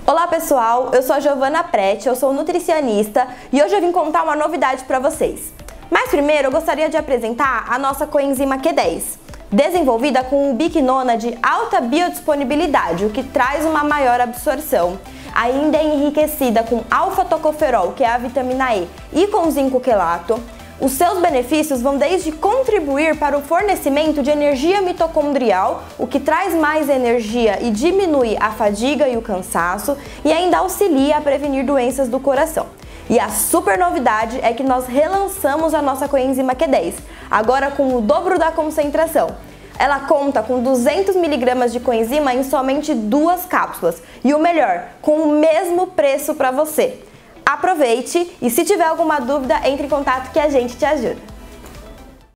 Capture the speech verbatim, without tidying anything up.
Olá pessoal, eu sou a Giovana Prete, eu sou nutricionista e hoje eu vim contar uma novidade para vocês. Mas primeiro eu gostaria de apresentar a nossa coenzima Q dez, desenvolvida com um biquinona de alta biodisponibilidade, o que traz uma maior absorção. Ainda é enriquecida com alfa-tocoferol, que é a vitamina E, e com zinco quelato. Os seus benefícios vão desde contribuir para o fornecimento de energia mitocondrial, o que traz mais energia e diminui a fadiga e o cansaço, e ainda auxilia a prevenir doenças do coração. E a super novidade é que nós relançamos a nossa coenzima Q dez, agora com o dobro da concentração. Ela conta com duzentos miligramas de coenzima em somente duas cápsulas, e o melhor, com o mesmo preço para você. Aproveite e se tiver alguma dúvida, entre em contato que a gente te ajuda.